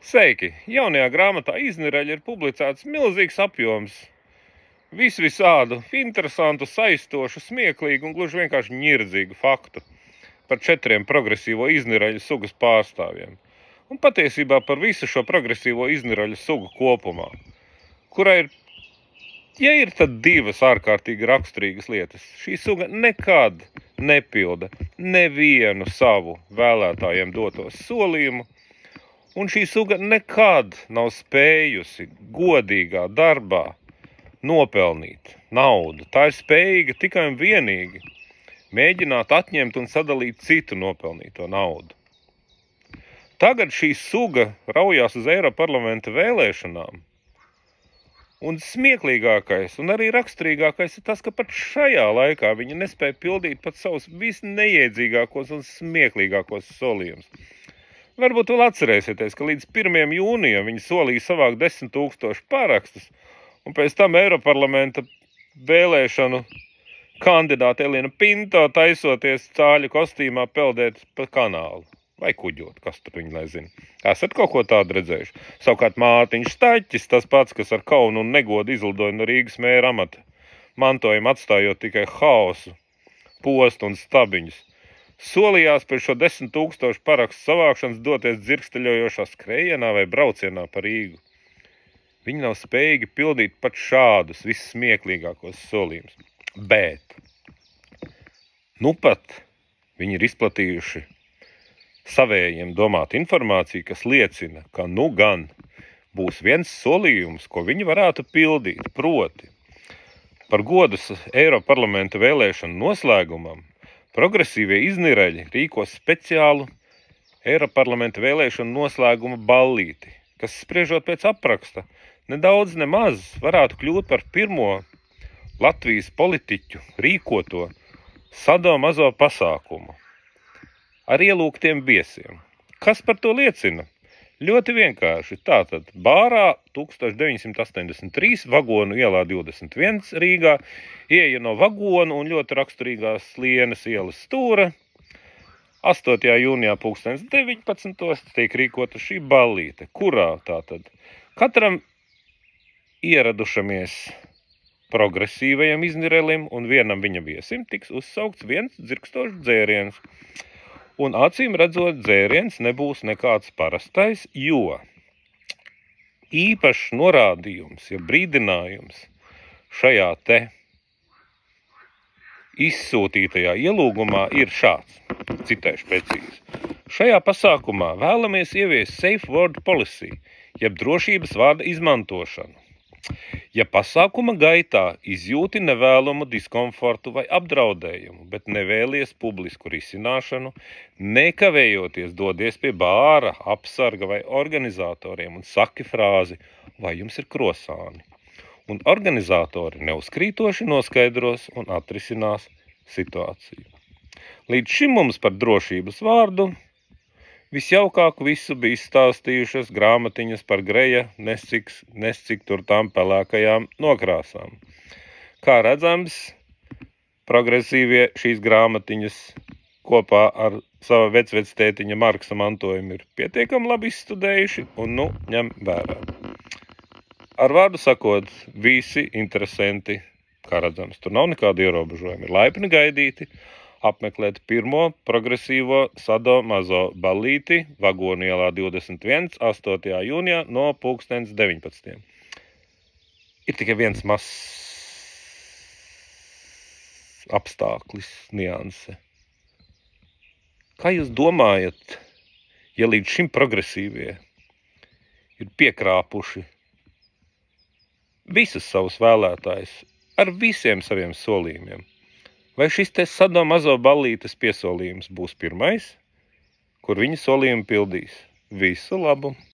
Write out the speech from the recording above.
Sveiki! Jaunajā grāmatā Izniraļi ir publicēts milzīgs apjoms visādu interesantu, saistošu, smieklīgu un gluži vienkārši ņirdzīgu faktu par 4 progresīvo izniraļu sugas pārstāvjiem. Un patiesībā par visu šo progresīvo izniraļu sugu kopumā, kurā ir tad 2 ārkārtīgi raksturīgas lietas. Šī suga nekad nepilda nevienu savu vēlētājiem doto solījumu, un šī suga nekad nav spējusi godīgā darbā nopelnīt naudu. Tā ir spējīga tikai un vienīgi mēģināt atņemt un sadalīt citu nopelnīto naudu. Tagad šī suga raujās uz Eiroparlamenta vēlēšanām, un smieklīgākais un arī raksturīgākais ir tas, ka pat šajā laikā viņa nespēja pildīt pat savus visneiedzīgākos un smieklīgākos solījumus. Varbūt vēl atcerēsieties, ka līdz 1. jūnijam viņi solīja savākt 10 000 pārakstus, un pēc tam Eiroparlamenta vēlēšanu kandidāte Elina Pinto taisoties cāļu kostīmā peldēt pa kanālu. Vai kuģot, kas tur viņi lai zina. Esat kaut ko tādu redzējuši? Savukārt Mārtiņš Staķis, tas pats, kas ar kaunu un negodu izlidoja no Rīgas mēra amata mantojumu, atstājot tikai haosu, postu un stabiņus, solījās pēc šo 10 000 parakstu savākšanas doties dzirksteļojošā skrējienā vai braucienā pa Rīgu. Viņi nav spējīgi pildīt pat šādus vissmieklīgākos solījumus. Bet nu pat viņi ir izplatījuši savējiem domāt informāciju, kas liecina, ka nu gan būs viens solījums, ko viņi varētu pildīt, proti par godus Eiroparlamenta vēlēšanu noslēgumam progresīvie izniraļi rīkos speciālu Eiroparlamenta vēlēšanu noslēguma ballīti, kas, spriežot pēc apraksta, nedaudz nemaz varētu kļūt par pirmo Latvijas politiķu rīkoto sadomazo pasākumu ar ielūgtiem viesiem. Kas par to liecina? Ļoti vienkārši. Tātad bārā 1983 vagonu ielā 21 Rīgā ieeja no vagonu un ļoti raksturīgās Lienas ielas stūra. 8. jūnijā 19. tiek rīkota šī ballīte, kurā tātad katram ieradušamies progresīvajam izniralim un vienam viņa viesim tiks uzsaukts viens dzirkstošs dzēriens. Un acīm redzot, dzēriens nebūs nekāds parastais, jo īpašs norādījums, ja brīdinājums šajā te izsūtītajā ielūgumā ir šāds, citēšu precīzi. Šajā pasākumā vēlamies ieviest safe word policy, jeb drošības vārda izmantošanu. Ja pasākuma gaitā izjūti nevēlamu diskomfortu vai apdraudējumu, bet nevēlies publisku risināšanu, nekavējoties dodies pie bāra, apsarga vai organizatoriem un saki frāzi, vai jums ir krosāni. Un organizatori neuzkrītoši noskaidros un atrisinās situāciju. Līdz šim mums par drošības vārdu visjaukāk visu bija stāstījušas grāmatiņas par Greja nescik tur tām pelēkajām nokrāsām. Kā redzams, progresīvie šīs grāmatiņas kopā ar sava vecvectētiņa Marksa mantojumu ir pietiekami labi izstudējuši un nu ņem vērā. Ar vārdu sakot, visi interesanti, kā redzams, tur nav nekāda ierobežojuma, ir laipni gaidīti apmeklēt pirmo progresīvo sadomazo ballīti vagonu ielā 21. 8. jūnijā no 19. Ir tikai viens mazs apstāklis, nianse. Kā jūs domājat, ja līdz šim progresīvie ir piekrāpuši visus savus vēlētājus ar visiem saviem solījumiem? Vai šis te sadomazo ballītes piesolījums būs pirmais, kur viņi solījumu pildīs? Visu labu!